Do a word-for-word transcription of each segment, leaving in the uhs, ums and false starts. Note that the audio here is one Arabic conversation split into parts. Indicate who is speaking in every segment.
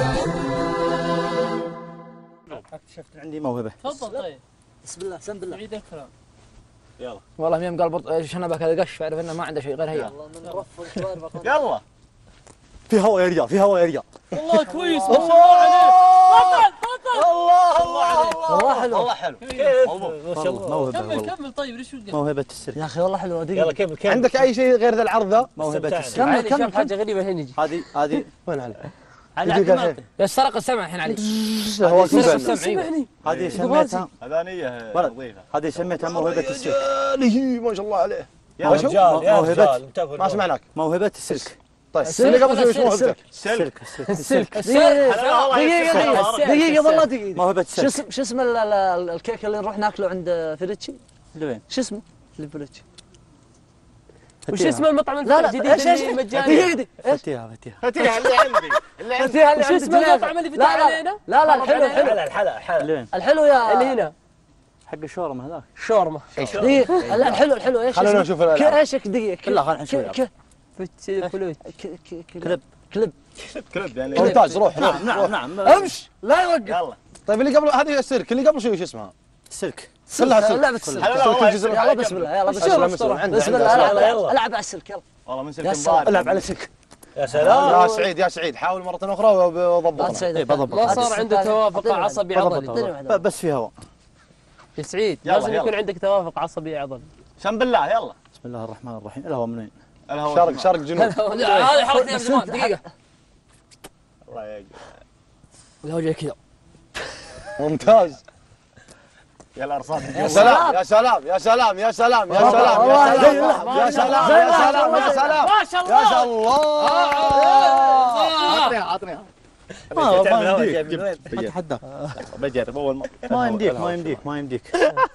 Speaker 1: اكتشفت عندي موهبه.
Speaker 2: تفضل. طيب
Speaker 3: بسم الله سم بالله.
Speaker 2: عيد الكلام.
Speaker 4: يلا.
Speaker 3: والله ميم قال برضه شنبك هذا قش، فاعرف انه ما عنده شيء غير هي.
Speaker 4: يلا.
Speaker 1: في هواء يا رجال، في هواء يا رجال.
Speaker 2: والله كويس ما شاء الله عليك. بطل بطل.
Speaker 4: الله الله عليك.
Speaker 3: والله حلو.
Speaker 4: والله حلو. كيف؟
Speaker 1: ما شاء الله موهبه.
Speaker 2: كمل كمل. طيب ليش وقفت؟
Speaker 1: موهبه السلك.
Speaker 3: يا اخي والله حلو.
Speaker 4: يلا كمل كمل.
Speaker 1: عندك اي شيء غير ذا العرض ذا؟ موهبه السلك.
Speaker 3: كمل
Speaker 2: كمل
Speaker 3: كمل
Speaker 2: كمل. حاجه غريبه الحين يجي.
Speaker 1: هذه هذه وين علي؟
Speaker 2: على
Speaker 1: يجي قال
Speaker 2: عبد
Speaker 1: إيه؟
Speaker 3: يا سرق السمع الحين علي.
Speaker 1: هو
Speaker 3: سرق السمع ايوه.
Speaker 1: هذه سميتها
Speaker 4: هذا نية
Speaker 1: ولد.
Speaker 4: نظيفة.
Speaker 1: هذه سميتها موهبه السلك.
Speaker 5: ما شاء الله عليه.
Speaker 4: يا
Speaker 1: وشو؟
Speaker 4: رجال يا
Speaker 1: موهبة.
Speaker 4: رجال انتبهوا.
Speaker 5: ما سمعناك.
Speaker 1: موهبه السلك.
Speaker 5: طيب
Speaker 3: السلك
Speaker 5: اللي قبل شوي ايش
Speaker 3: ولا
Speaker 5: موهبتك؟
Speaker 4: سلك.
Speaker 1: السلك
Speaker 3: السلك.
Speaker 4: دقيقة
Speaker 3: دقيقة دقيقة والله دقيقة.
Speaker 1: موهبه
Speaker 3: شو
Speaker 1: السلك.
Speaker 3: اسم شو اسم ال- ال- الكيك اللي نروح ناكله عند فريتشي؟
Speaker 1: لوين؟
Speaker 3: شو اسمه؟ اللي فريتشي.
Speaker 2: وش اسم المطعم
Speaker 3: لا لا
Speaker 2: الجديد
Speaker 3: ايش ايش
Speaker 2: اللي مجاني؟
Speaker 3: دقيقة دقيقة ايش؟
Speaker 1: فتيها فتيها.
Speaker 4: فتيها اللي عندي اللي عندي.
Speaker 3: فتيها اللي
Speaker 2: وش
Speaker 3: عند
Speaker 2: اسم
Speaker 3: جنيفة.
Speaker 2: المطعم اللي فتح
Speaker 3: لا لا
Speaker 2: علينا؟
Speaker 3: لا لا الحلو الحلو
Speaker 4: الحلا الحلا الحلا.
Speaker 1: لوين؟
Speaker 3: الحلو يا
Speaker 2: اللي هنا
Speaker 1: حق الشاورما هذاك.
Speaker 2: شاورما.
Speaker 3: دقيقة لا الحلو الحلو ايش
Speaker 5: خلونا
Speaker 3: اسمه؟
Speaker 5: نشوف
Speaker 3: ك-
Speaker 5: الألعاب.
Speaker 3: ايش دقيقة
Speaker 1: لا خلينا نشوف
Speaker 3: ك- ك-
Speaker 2: فت- فلوت.
Speaker 3: ك- ك-
Speaker 1: كلب.
Speaker 3: كلب.
Speaker 4: كلب يعني.
Speaker 5: ممتاز روح روح.
Speaker 1: نعم نعم.
Speaker 3: امش لا يوقف.
Speaker 4: يلا.
Speaker 5: طيب اللي قبل هذه السلك اللي قبل شوي شو اسمها؟
Speaker 1: السلك.
Speaker 5: كلها سلك.
Speaker 3: لعبة السلك.
Speaker 4: هلا والله
Speaker 3: يلا بسم الله يلا بسم الله
Speaker 5: مسلم عنده
Speaker 3: بسم
Speaker 5: عنده
Speaker 3: الله
Speaker 5: أسئلة.
Speaker 3: العب
Speaker 4: يلا.
Speaker 3: العب على السلك يلا.
Speaker 4: والله من
Speaker 3: يا
Speaker 4: سلك
Speaker 3: سلام.
Speaker 4: مبارك.
Speaker 1: العب على سلك.
Speaker 4: يا سلام.
Speaker 5: يا سعيد يا سعيد حاول مرة أخرى
Speaker 3: لا
Speaker 5: وضبطنا.
Speaker 3: تسعيد.
Speaker 1: إيه، بضبط.
Speaker 2: ما صار عنده توافق عصبي عضلي.
Speaker 1: ب- بس في هواء.
Speaker 2: يا سعيد
Speaker 4: يلا،
Speaker 2: لازم
Speaker 4: يلا.
Speaker 2: يكون عندك توافق عصبي عضلي.
Speaker 4: سم بالله يلا.
Speaker 1: بسم الله الرحمن الرحيم. الهواء منين؟
Speaker 4: الهواء
Speaker 5: شرق
Speaker 4: شمال.
Speaker 5: شرق جنوب.
Speaker 2: هذه حركتين زمان دقيقة.
Speaker 4: الله يقل.
Speaker 3: لو جاي كذا.
Speaker 5: ممتاز.
Speaker 4: يا الارصاد.
Speaker 5: يا سلام يا سلام يا سلام يا سلام يا سلام يا سلام يا سلام يا سلام يا سلام
Speaker 2: ما شاء
Speaker 5: يا
Speaker 2: الله.
Speaker 5: الله.
Speaker 1: عطنيها عطنيها.
Speaker 4: ما
Speaker 1: ما
Speaker 4: تعمل هواء
Speaker 1: يمديك.
Speaker 4: جايب من وين؟
Speaker 1: ما اتحداك.
Speaker 4: بجرب اول مرة.
Speaker 1: ما يمديك ما يمديك ما يمديك.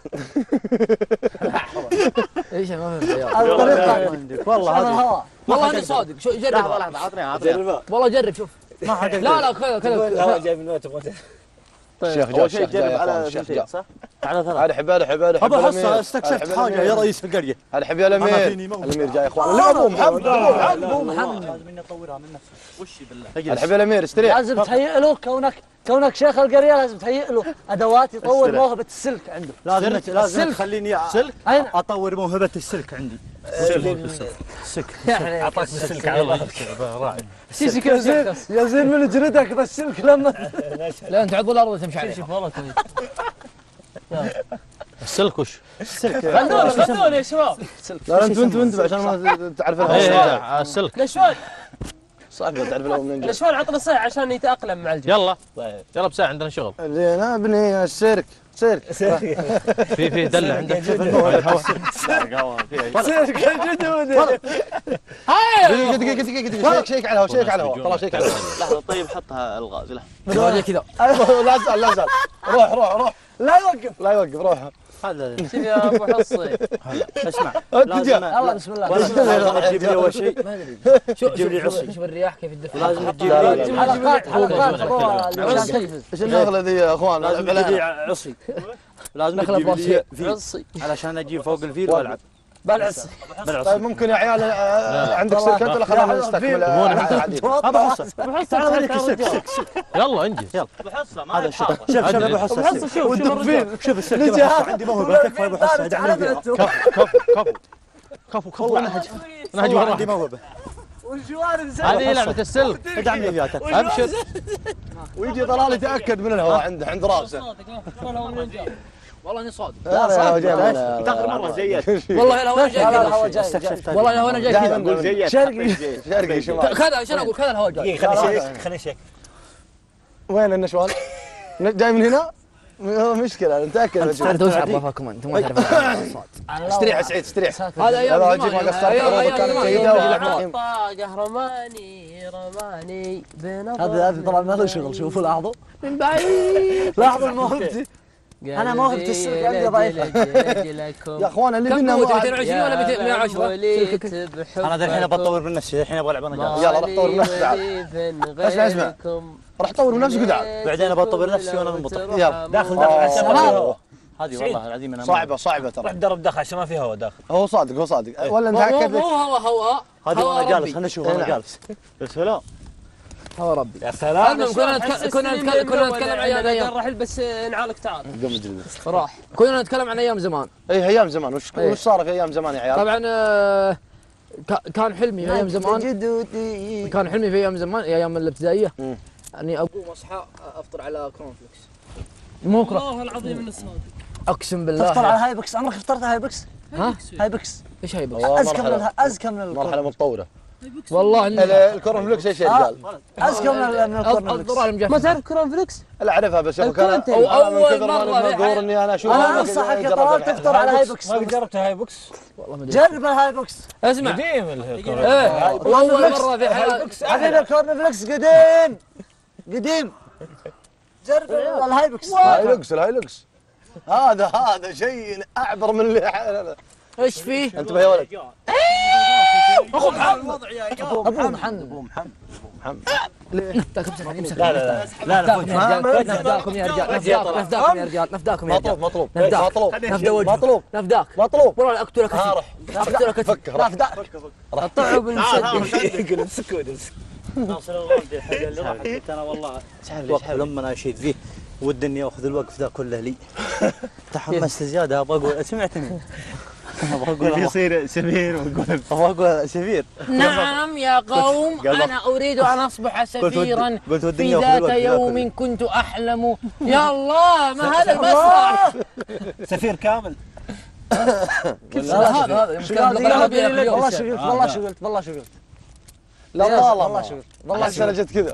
Speaker 3: ايش ما في
Speaker 1: ما
Speaker 3: الطريقة.
Speaker 1: يمديك والله
Speaker 3: هذا
Speaker 1: هذه.
Speaker 3: الهواء. والله انا صادق شو جرب.
Speaker 1: لحظة لحظة عطنيها عطنيها.
Speaker 4: جربها.
Speaker 3: والله جرب شوف.
Speaker 1: ما حد
Speaker 3: لا لا كذا كذا.
Speaker 4: الهواء جايب من وين تبغى؟
Speaker 5: الشيخ جاء
Speaker 1: اول شيء
Speaker 5: الشيخ جاء
Speaker 1: جرب
Speaker 5: يا
Speaker 1: على
Speaker 5: اخوان الشيخ
Speaker 1: ثنتين
Speaker 5: جاء.
Speaker 1: صح؟ على ثلاث.
Speaker 5: ارحب ارحب ارحب
Speaker 1: ابو
Speaker 5: الأمير.
Speaker 1: حصه استكشفت
Speaker 5: أرحب
Speaker 1: حاجه
Speaker 5: الأمير.
Speaker 1: يا رئيس القريه.
Speaker 5: ارحب يا
Speaker 1: أنا
Speaker 5: الامير.
Speaker 1: فيني موهبة.
Speaker 5: الامير جاي يا اخوان لا ابو محمد ابو محمد
Speaker 3: ابو محمد.
Speaker 1: لازم اني اطورها من نفسي. وش بالله؟
Speaker 5: ارحب يا الامير استريح.
Speaker 3: لازم تهيئ له كونك كونك شيخ القريه لازم تهيئ له ادوات يطور موهبه السلك عنده.
Speaker 1: لازم لازم
Speaker 3: السلك.
Speaker 1: تخليني
Speaker 3: سلك؟ أين؟
Speaker 1: اطور موهبه السلك عندي. السلك.
Speaker 3: يعني
Speaker 4: اعطاك بالسلك على الله.
Speaker 1: راعي.
Speaker 3: سيسي كذا زين يا زين من جلدك ذا السلك لما لا انت عضو الارض تمشي عليه.
Speaker 2: شوف والله كويس.
Speaker 1: السلك وش؟ السلك.
Speaker 2: خلونا خلونا يا شباب.
Speaker 5: لا انت وانت وانت عشان ما تعرف الهواء.
Speaker 1: ايه السلك.
Speaker 2: نشوان
Speaker 5: صعب تعرف الهواء منين جاي.
Speaker 2: نشوان عطنا صيح عشان يتأقلم مع الجو.
Speaker 1: يلا يلا بساعة عندنا شغل.
Speaker 5: زين ابني السيرك سيرك
Speaker 1: في في دلة عندك.
Speaker 5: سيرك الجدود. دقيقة دقيقة دقيقة دقيقة شيك شيك على الهواء شيك على الهواء خلاص شيك على الهواء.
Speaker 1: لحظة طيب حطها الغاز له.
Speaker 3: بالوجه كذا.
Speaker 5: ايوه لا زال لا زال روح روح روح
Speaker 3: لا يوقف.
Speaker 5: لا يوقف روح.
Speaker 1: هذا
Speaker 2: شوف يا ابو حصي.
Speaker 1: اسمع
Speaker 5: لازم
Speaker 3: يلا بسم الله.
Speaker 1: لازم تجيب لي اول شيء.
Speaker 3: ما ادري.
Speaker 1: شوف
Speaker 3: شوف
Speaker 1: لي عصي.
Speaker 3: شوف الرياح كيف تدفع.
Speaker 1: لازم تجيب
Speaker 5: لا،
Speaker 1: لي
Speaker 5: لا،
Speaker 3: حلقات حلقات ابوها اللي عشان تنفذ.
Speaker 5: ايش النخلة ذي يا اخوان؟
Speaker 1: لازم تجيب لي عصي. لازم
Speaker 3: نخلة
Speaker 1: تجيب لي فيل
Speaker 2: عصي.
Speaker 1: علشان اجيب فوق الفيل والعب.
Speaker 2: بالعصي.
Speaker 1: بالعصي.
Speaker 5: طيب ممكن يا عيال آه، عندك سلك انت ولا خلينا نستكمل آه، عادي.
Speaker 1: ابو حصه
Speaker 2: ابو حصه
Speaker 1: تعال
Speaker 2: خليك
Speaker 1: خليك سلك سلك سلك. يلا انجز يلا.
Speaker 4: ابو حصه ما
Speaker 1: هذا شوف شوف شوف ابو حصه.
Speaker 2: ابو حصه شوف شوف الرجال.
Speaker 1: شوف السلك ابو حصه عندي موهبه تكفى ابو حصه ادعمني فيها. كفو كفو كفو كفو كفو انا هجي انا هجي عندي موهبه.
Speaker 2: هذه لعبة السلك.
Speaker 1: ادعمني فيها تكفى ابشر.
Speaker 5: ويجي طلال يتاكد من الهواء عنده عند راسه.
Speaker 3: والله اني صادق.
Speaker 5: لا لا هو جاي من-
Speaker 4: اخر مره جيت.
Speaker 3: والله الهواء جاي
Speaker 5: لا لا
Speaker 3: كذا.
Speaker 5: الهواء جاي
Speaker 1: استكشفت
Speaker 3: والله الهواء انا جاي
Speaker 5: جاي
Speaker 3: كذا.
Speaker 5: من-
Speaker 4: قول جيت.
Speaker 5: شرقي شرقي شمال.
Speaker 3: كذا شنو اقول كذا الهواء جاي.
Speaker 4: خليني شيك خليني شيك.
Speaker 5: وين النشوان؟ جاي من هنا؟ هو مشكلة نتأكد.
Speaker 3: تعرف وش عرفكم انت ما تعرف الصوت.
Speaker 5: استريح سعيد استريح.
Speaker 3: هذا ايام
Speaker 5: هذا
Speaker 3: زمان.
Speaker 5: واجب ما قصرت
Speaker 3: أيام-
Speaker 5: عروضك
Speaker 3: أيام
Speaker 5: كانت
Speaker 3: زمان.
Speaker 5: جيدة والرحمن.
Speaker 2: رماني رماني
Speaker 3: هذا هذا طبعا ما له شغل شوفوا لاحظوا من بعيد لاحظوا موهبتي. أنا موهبة السلك عندي ضعيفة.
Speaker 5: يا اخوان اللي
Speaker 3: كم
Speaker 5: بينا
Speaker 3: قوته
Speaker 5: واحد.
Speaker 3: مئتين وعشرين ولا مئتين وعشرة؟
Speaker 1: انا ذا الحين بطور من نفسي الحين ابغى العب انا جالس.
Speaker 5: يلا روح طور من نفسك تعال. اسمع اسمع راح تطور من نفسك وتعال.
Speaker 1: بعدين بطور نفسي وانا انبطح.
Speaker 5: يلا
Speaker 4: داخل
Speaker 5: آه.
Speaker 4: داخل عشان ما في هواء.
Speaker 1: هذه والله العظيم انا
Speaker 5: صعبة صعبة
Speaker 4: روح
Speaker 5: ترى.
Speaker 4: تدرب داخل عشان ما في هواء داخل.
Speaker 5: هو صادق هو صادق ولا
Speaker 3: مو مو
Speaker 5: نتأكد
Speaker 3: مو
Speaker 5: لك.
Speaker 3: هوا هوا
Speaker 1: هذه
Speaker 3: هوا
Speaker 1: وانا جالس
Speaker 3: ربي.
Speaker 1: خلينا نشوف
Speaker 5: إيه
Speaker 1: انا
Speaker 5: نعم.
Speaker 1: جالس. يا سلام
Speaker 3: هو ربي.
Speaker 4: يا سلام.
Speaker 2: المهم كنا نتك- كنا نتكلم كنا نتكلم عن ايام ايام رحل بس نعالك تعال.
Speaker 3: راح. كنا نتكلم عن ايام زمان.
Speaker 5: اي ايام زمان وش
Speaker 3: إيه.
Speaker 5: وش صار في ايام زمان يا عيال؟
Speaker 3: طبعا آه، ك- كان حلمي في ايام زمان.
Speaker 5: جدودي.
Speaker 3: كان حلمي في ايام زمان ايام الابتدائيه
Speaker 5: مم.
Speaker 3: اني اقوم اصحى افطر على كورن فليكس. مو كره.
Speaker 2: والله العظيم انه صادق.
Speaker 3: اقسم بالله.
Speaker 6: تفطر على هاي بكس، عمرك فطرت هاي بكس؟
Speaker 3: ها؟
Speaker 6: هاي بكس
Speaker 3: ايش هي بس؟
Speaker 5: والله
Speaker 6: ازكى من
Speaker 5: مرحلة-
Speaker 6: الها- ازكى من
Speaker 5: مرحله
Speaker 6: الكورن
Speaker 5: متطوره.
Speaker 3: والله
Speaker 5: ال-
Speaker 3: اني
Speaker 5: الكورن فليكس ايش يا رجال؟
Speaker 6: ازكى من ال- من الكورن
Speaker 3: الضرع
Speaker 6: فليكس.
Speaker 3: المجففه.
Speaker 2: ما تعرف كرون فليكس؟
Speaker 5: لا اعرفها بس يا
Speaker 2: الكورن
Speaker 5: كان
Speaker 2: تاني.
Speaker 5: أنا من
Speaker 3: أول
Speaker 5: كثر ما
Speaker 3: مرة
Speaker 5: أنا
Speaker 3: في
Speaker 5: مقهور اني انا اشوف
Speaker 6: انا انصحك يا طلال تفطر على هاي بكس.
Speaker 4: ما قد جربت هاي بوكس؟
Speaker 3: والله ما ادري.
Speaker 6: جرب الهاي بكس.
Speaker 2: اسمع
Speaker 4: قديم الكورن.
Speaker 3: ايه اول مره في حياتي.
Speaker 6: حبيبي الكورن فليكس قديم قديم. جرب الهاي بكس.
Speaker 5: الهايلوكس الهايلوكس هذا هذا شيء اعبر من اللي
Speaker 3: ايش فيه؟
Speaker 5: انتبه يا ولد.
Speaker 6: ابو محمد.
Speaker 5: ابو محمد محمد
Speaker 3: نفداكم سمعني امسك.
Speaker 4: لا لا لا لا
Speaker 3: نفداكم يا رجال نفداكم نفداكم يا رجال نفداكم يا رجال
Speaker 5: مطلوب مطلوب
Speaker 3: نفداك.
Speaker 5: مطلوب
Speaker 3: نفدا وجهك.
Speaker 5: مطلوب
Speaker 3: نفداك.
Speaker 5: مطلوب
Speaker 3: والله اقتلك
Speaker 5: ها
Speaker 3: كثير.
Speaker 5: روح
Speaker 3: اقتلك كثير.
Speaker 5: فك راح
Speaker 2: قطعوا بالمسدس.
Speaker 4: يقول امسكوا ناصر الغامدي الحاجه اللي راحت قلت انا والله الوقف لما انا اشيد فيه ودي اني اخذ الوقف ذا كله لي. تحمست زياده ابغى اقول سمعتني ابغى اقول يصير سفير واقول ابغى اقول سفير.
Speaker 2: نعم يا قوم انا اريد ان اصبح سفيرا
Speaker 4: قلت ودني
Speaker 2: في
Speaker 4: آخذ
Speaker 2: ذات
Speaker 4: الوقت ذا
Speaker 2: يوم
Speaker 4: كله.
Speaker 2: كنت احلم. يا الله ما هذا المسرح.
Speaker 4: سفير كامل.
Speaker 3: هذا هذا
Speaker 6: والله شغلت والله شغلت والله شغلت.
Speaker 5: لا
Speaker 6: والله
Speaker 5: والله
Speaker 6: شغلت
Speaker 5: والله السنه جت كذا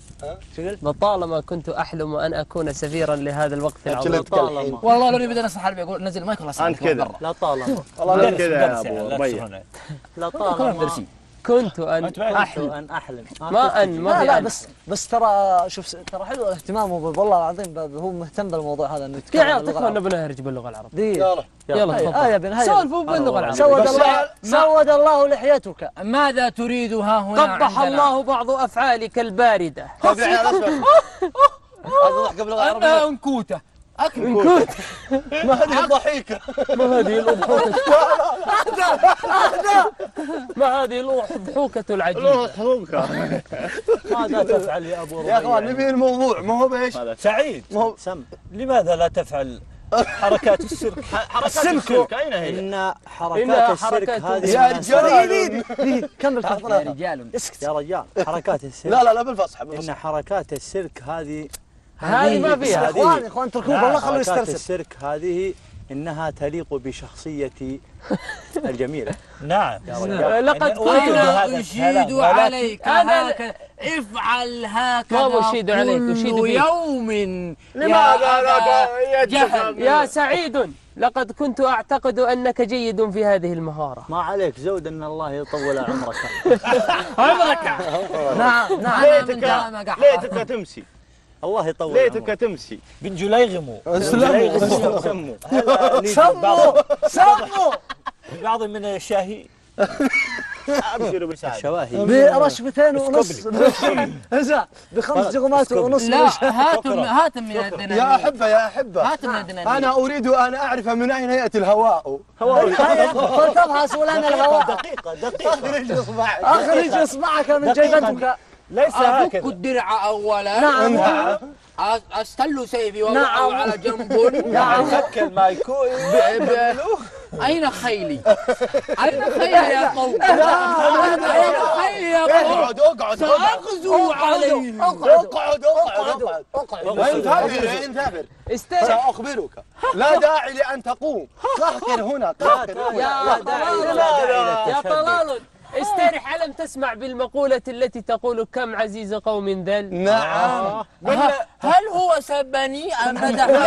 Speaker 2: لطالما كنت احلم ان اكون سفيرا لهذا الوقت العظيم.
Speaker 5: لطالما
Speaker 3: والله لو بدنا نصح حربي اقول نزل المايك والله
Speaker 4: انت كذا لا طالما
Speaker 5: والله
Speaker 4: كذا يا ابو ربيع. لا طالما
Speaker 2: كنت ان
Speaker 4: كنت
Speaker 2: احلم
Speaker 4: ان احلم
Speaker 2: ما ان ما
Speaker 6: لا
Speaker 2: في
Speaker 6: لا
Speaker 2: أن.
Speaker 6: بس بس ترى شوف ترى حلو اهتمامه والله العظيم ب- هو مهتم بالموضوع هذا انه
Speaker 2: يا
Speaker 6: يتكلم
Speaker 2: عيال
Speaker 6: باللغة
Speaker 2: تكفى
Speaker 6: العربية.
Speaker 2: نبغى نهرج باللغه العربيه.
Speaker 6: دي
Speaker 5: يلا
Speaker 2: يلا
Speaker 6: هيا
Speaker 2: تفضل
Speaker 6: هيا بن هيا
Speaker 2: سولفوا باللغه العربيه.
Speaker 6: سود
Speaker 3: بس
Speaker 6: الله سود الله لحيتك.
Speaker 3: ماذا تريد ها هنا
Speaker 2: قبح
Speaker 3: عندنا؟
Speaker 2: الله بعض افعالك البارده.
Speaker 5: طيب يا عيال اسمع هذا ضحك باللغه العربيه
Speaker 3: انها انكوته.
Speaker 2: كنت
Speaker 5: ما هذه الضحيكه
Speaker 2: ما هذه الاضحوكه ما هذه الاضحوكه العجيبه.
Speaker 4: ماذا تفعل يا ابو ربيع؟
Speaker 5: يا اخوان نبي الموضوع ما هو بايش
Speaker 4: سعيد
Speaker 5: ما هو
Speaker 4: سم لماذا لا تفعل حركات السيرك؟ حركات السيرك اين هي؟ ان حركات
Speaker 2: إنها
Speaker 4: السيرك
Speaker 2: حركات
Speaker 4: هذه
Speaker 5: يا
Speaker 4: من
Speaker 5: رجال
Speaker 6: كمل
Speaker 3: يا
Speaker 6: تفضل.
Speaker 3: رجال
Speaker 6: اسكت.
Speaker 4: يا رجال حركات السيرك
Speaker 5: لا لا لا بالفصحى
Speaker 4: ان
Speaker 5: بالفصحى
Speaker 4: حركات السيرك هذه
Speaker 2: هذه ما
Speaker 6: يا
Speaker 2: فيها.
Speaker 6: اخوان يا اخوان اتركوه والله خلوه
Speaker 4: حركات
Speaker 6: يسترسل.
Speaker 4: السيرك هذه انها تليق بشخصيتي الجميله. نعم يا رجال
Speaker 2: لقد كنت
Speaker 3: أنا أشيد عليك
Speaker 2: أنا-
Speaker 3: هكذا افعل هكذا
Speaker 2: ما أشيد عليك، أشيد
Speaker 3: كل
Speaker 2: فيك.
Speaker 3: يوم.
Speaker 5: لماذا لا
Speaker 3: جهل
Speaker 2: يا سعيد لقد كنت اعتقد انك جيد في هذه المهاره.
Speaker 4: ما عليك زود ان الله يطول عمرك.
Speaker 3: عمرك. نعم نعم أنا من دام قحط.
Speaker 7: ليتك تمشي
Speaker 4: الله يطول
Speaker 7: ليتك
Speaker 4: عمرك.
Speaker 7: تمشي
Speaker 4: بن جليغمو
Speaker 5: سلموا
Speaker 7: سموا
Speaker 6: سموا سموا
Speaker 4: بعض من الشاهي
Speaker 7: ابشروا بسعادة.
Speaker 4: الشواهي
Speaker 6: برشفتين ونص. هزا بخمس جغمات ونص.
Speaker 3: لا هات هات من
Speaker 5: يا
Speaker 3: الدنانير.
Speaker 5: احبه يا احبه
Speaker 3: هات من الدنانير.
Speaker 5: انا اريد ان اعرف من اين ياتي الهواء
Speaker 6: هيا فلتبحث لنا الهواء.
Speaker 4: دقيقه دقيقه
Speaker 5: اخرج اصبعك
Speaker 6: اخرج اصبعك من جيبتك.
Speaker 4: ليس
Speaker 3: أفك
Speaker 4: هكذا.
Speaker 3: الدرع أولا.
Speaker 6: نعم.
Speaker 3: أ- أستل سيفي وأضعه
Speaker 6: نعم.
Speaker 3: على جنب.
Speaker 6: نعم.
Speaker 4: فك المايكوي
Speaker 3: ب- ب- أين خيلي؟ أين خيلي يا قوم؟ أين خيلي يا قوم؟
Speaker 5: اقعد اقعد
Speaker 3: سأغزو عليهم.
Speaker 5: اقعد اقعد اقعد وين ثابر وين ثابر
Speaker 2: استنى
Speaker 5: ساخبرك لا داعي لان تقوم قهقر هنا قهقر
Speaker 2: يا
Speaker 5: هنا
Speaker 2: طلال يا طلال استرح. ألم تسمع بالمقولة التي تقول كم عزيز قوم ذل؟
Speaker 5: نعم
Speaker 3: هل هو سبني أم مدحني؟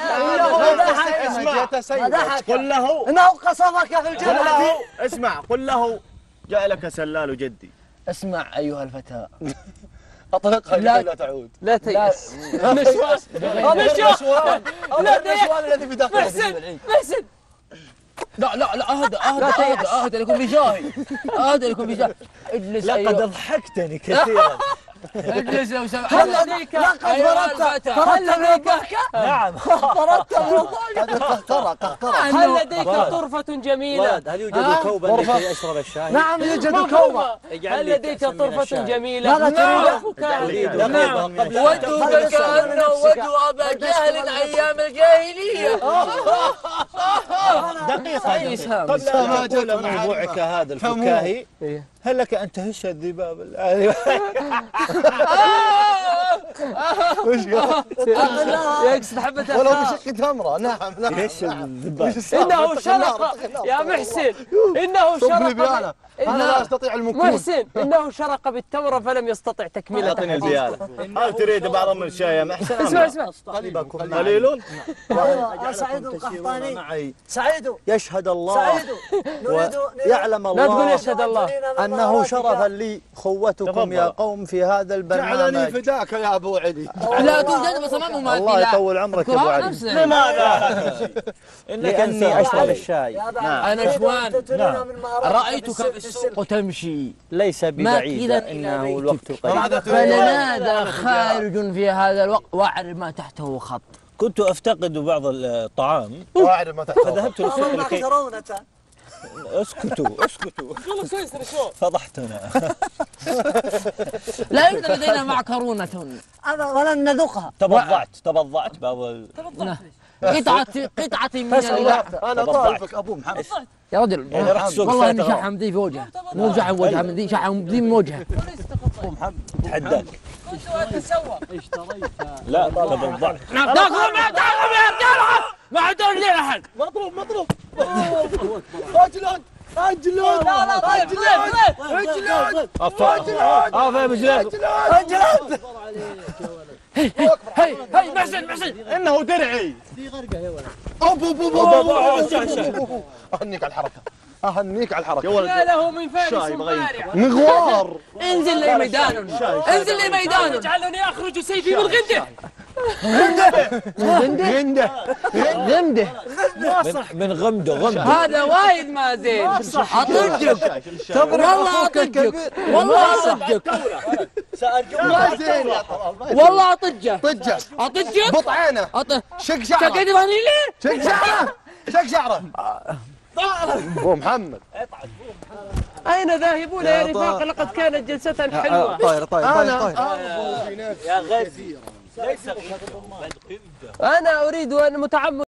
Speaker 6: مدحك.
Speaker 7: قل له
Speaker 6: انه قصفك في
Speaker 7: قل
Speaker 6: الجنة.
Speaker 7: له اسمع قل له جعلك سلال جدي.
Speaker 3: اسمع أيها الفتى.
Speaker 5: اطلقها
Speaker 3: لا.
Speaker 5: لكي لا تعود
Speaker 2: لا تيأس.
Speaker 3: نشواس.
Speaker 5: النسوان النسوان الذي بداخل
Speaker 2: محسن محسن
Speaker 3: لا لا لا أهدى أهدى أهدى أهدى لكم بجاهي. أهدى لكم بجاهي. اجلس
Speaker 4: لقد
Speaker 3: أيها.
Speaker 4: اضحكتني كثيرا
Speaker 2: اجلس لو سمحت.
Speaker 3: هل
Speaker 2: لديك
Speaker 3: لقد
Speaker 2: أيها
Speaker 3: فرطت
Speaker 2: الفتى،
Speaker 3: فرطت
Speaker 2: هل لديك
Speaker 4: نعم.
Speaker 3: فرطت
Speaker 5: قهقرة قهقرة.
Speaker 2: هل لديك طرفة جميلة؟
Speaker 4: ولد هل يوجد كوبا لكي اشرب الشاي؟
Speaker 3: نعم يوجد كوبا.
Speaker 2: هل لديك طرفة جميلة؟
Speaker 3: ماذا تريد؟
Speaker 2: نعم. ودوا كأنه ودوا أبا جهل أيام الجاهلية.
Speaker 4: دقيقة قبل أن تقول موضوعك هذا الفكاهي، هل لك أن تهش الذباب الآن؟
Speaker 5: وش
Speaker 2: يقصد حبة
Speaker 5: ولو
Speaker 2: الخاء.
Speaker 5: بشق تمرة. نعم نعم.
Speaker 4: ايش الذباب؟
Speaker 2: إنه شرق يا محسن، إنه
Speaker 5: صبني بي
Speaker 2: شرق.
Speaker 5: أنا أنا لا أستطيع المكون.
Speaker 2: محسن إنه شرق بالتمرة فلم يستطع تكملة.
Speaker 7: اعطني البيالة. هل تريد بعض من الشاي يا محسن؟
Speaker 2: اسمع اسمع.
Speaker 7: قليل؟
Speaker 6: أيوة سعيد القحطاني.
Speaker 4: معي
Speaker 6: سعيد
Speaker 4: يشهد الله
Speaker 6: سعيد نريد
Speaker 4: ويعلم
Speaker 2: لا تقول
Speaker 4: الله
Speaker 2: يشهد الله.
Speaker 4: أنه شرفا لي خوتكم يا قوم في هذا
Speaker 5: جعلني
Speaker 4: البرنامج.
Speaker 5: فداك يا أبو علي.
Speaker 2: لا توجد بصمام ما
Speaker 4: الله يطول عمرك يا أبو علي.
Speaker 2: لماذا؟
Speaker 4: لأني أشرب الشاي.
Speaker 2: أنا شوان رأيتك
Speaker 6: في
Speaker 2: بالسوق تمشي
Speaker 4: ليس ببعيد
Speaker 2: ماكلا
Speaker 4: إنه
Speaker 2: إلى
Speaker 4: الوقت قريب.
Speaker 2: فلماذا خارج في هذا الوقت واعرف ما تحته خط.
Speaker 4: كنت أفتقد بعض الطعام
Speaker 5: واعد ما تحت.
Speaker 4: فذهبت للسوق لكي
Speaker 6: مكرونة.
Speaker 4: اسكتوا اسكتوا فضحتنا.
Speaker 2: لا يوجد لدينا معكرونة.
Speaker 6: أبا ولن نذوقها.
Speaker 4: تبضعت تبضعت بعض ال...
Speaker 2: قطعة قطعة من اللحم.
Speaker 5: أنا طالبك أبو محمد.
Speaker 2: يا رجل
Speaker 4: يعني رحت السوق
Speaker 2: والله اني
Speaker 4: ساعتها.
Speaker 2: شحم ذي في وجهه، مو شحم وجهه من ذي، شحم ذي من وجهه.
Speaker 4: تحداك.
Speaker 2: كنت اتسوق.
Speaker 4: لا تبضعت.
Speaker 2: تاخذ ما تاخذ يا رجال ما عاد لي احد.
Speaker 5: مطلوب مطلوب. أجلد أجلد.
Speaker 2: لا لا طيب طيب
Speaker 5: أجلد
Speaker 2: اه فاهم جلاد.
Speaker 6: أجلد.
Speaker 2: هي هي هي محسن محسن
Speaker 7: إنه درعي.
Speaker 5: أوب أوب أوب أوب. أهنيك على الحركة. أهنيك على الحركة.
Speaker 2: يا له من فارس بارع.
Speaker 5: مغوار.
Speaker 2: انزل لي ميدان انزل لي ميدان اجعلني اخرج سيفي بالغنده.
Speaker 5: غندة
Speaker 2: غنده
Speaker 4: من غمده غمده.
Speaker 2: هذا وايد ما زين. اطجك والله اطجك والله اطجك
Speaker 5: ما زين يا طلال.
Speaker 2: والله اطجك
Speaker 5: طجة
Speaker 2: اطجك
Speaker 5: بط عينه.
Speaker 2: أط-
Speaker 5: شق شعره.
Speaker 2: تقدر لي
Speaker 5: شق شعره. شق شعره. أبو محمد.
Speaker 2: اين ذاهبون يا رفاق؟ لقد كانت جلسة حلوة.
Speaker 5: طاير طاير طاير.
Speaker 4: يا غزي ليس
Speaker 2: انا اريد ان متعمد